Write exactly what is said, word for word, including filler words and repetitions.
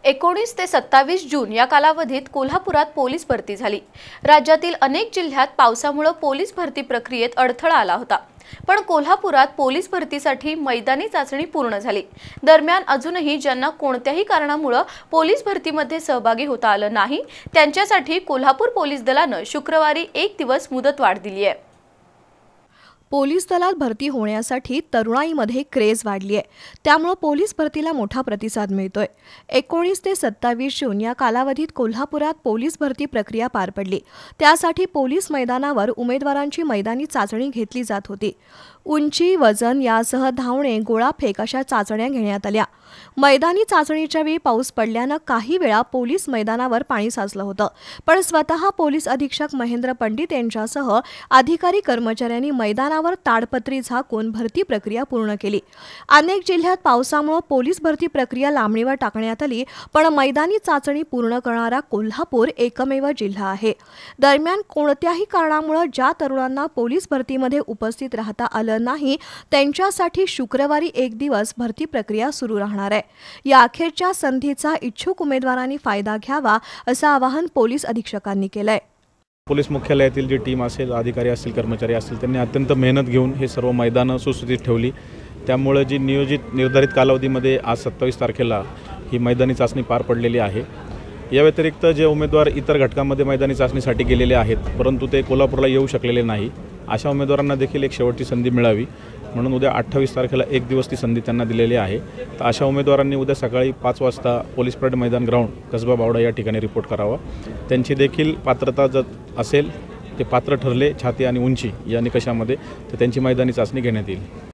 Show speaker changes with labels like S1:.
S1: एकोणीस ते सत्तावीस जून या कालावधीत कोल्हापुरात पोलीस भरती झाली। राज्यातील अनेक जिल्ह्यात पावसामुळे पोलीस भरती प्रक्रियेत अडथळा आला होता। पण कोल्हापुरात पोलीस भरतीसाठी मैदानी चाचणी पूर्ण झाली। दरम्यान अजूनही ज्यांना कोणत्याही कारणामुळे पोलीस भरतीमध्ये सहभागी होता आलं नाही, त्यांच्यासाठी कोल्हापूर पोलीस दलाने शुक्रवारी एक दिवस मुदतवाढ दिली आहे।
S2: पोलीस दलात भरती होण्यासाठी तरुणाईमध्ये क्रेज वाढली आहे, त्यामुळे पोलीस भरतीला मोठा प्रतिसाद मिळतोय। एकोणीस ते सत्तावीस जून या कालावधीत कोल्हापुरात पोलीस भरती प्रक्रिया पार पडली। त्यासाठी पोलीस मैदानावर उमेदवारांची मैदानी चाचणी घेतली जात होती। उंची, वजन यासह धावणे, गोळाफेक अशा चाचण्या घेण्यात आल्या। मैदानी चाचणीच्या वेळी पाऊस पडल्याने काही वेळा पोलीस मैदानावर पाणी साचलं होतं, पण स्वतः पोलीस अधीक्षक महेंद्र पंडित यांच्यासह अधिकारी कर्मचाऱ्यांनी मैदानावर ताडपत्री झाकून भरती प्रक्रिया पूर्ण केली। अनेक जिल्ह्यात पावसामुळे पोलीस भरती प्रक्रिया लांबणीवर टाकण्यात आली, पण मैदानी चाचणी पूर्ण करणारा कोल्हापूर एकमेव जिल्हा आहे। दरम्यान कोणत्याही कारणामुळे ज्या तरुणांना पोलीस भरतीमध्ये उपस्थित राहता आलं नाही, त्यांच्यासाठी शुक्रवारी एक दिवस भरती प्रक्रिया सुरू राहणार आहे। या अखेरच्या संधीचा इच्छुक उमेदवारांनी फायदा घ्यावा असं आवाहन पोलीस अधीक्षकांनी केलंय।
S3: पोलीस मुख्यालयातील जी टीम असेल, अधिकारी असतील, कर्मचारी असतील, त्यांनी अत्यंत मेहनत घेऊन हे सर्व मैदानं सुस्थितीत ठेवली। त्यामुळे जी नियोजित निर्धारित कालावधीमध्ये आज सत्तावीस तारखेला ही मैदानी चाचणी पार पडलेली आहे। या व्यतिरिक्त जे उमेदवार इतर घटकांमध्ये मैदानी चाचणीसाठी गेलेले आहेत, परंतु ते कोल्हापूरला येऊ शकलेले नाही, अशा उमेदवारांना देखील एक शेवटची संधी मिळावी म्हणून उद्या अठ्ठावीस तारखेला एक दिवस ती संधी त्यांना दिलेली आहे। तर अशा उमेदवारांनी उद्या सकाळी पाच वाजता पोलीस परेड मैदान ग्राउंड कसबा बावडा या ठिकाणी रिपोर्ट करावा। त्यांची देखील पात्रता जर असेल, ते पात्र ठरले छाती आणि उंची या निकषामध्ये, तर त्यांची मैदानी चाचणी घेण्यात येईल।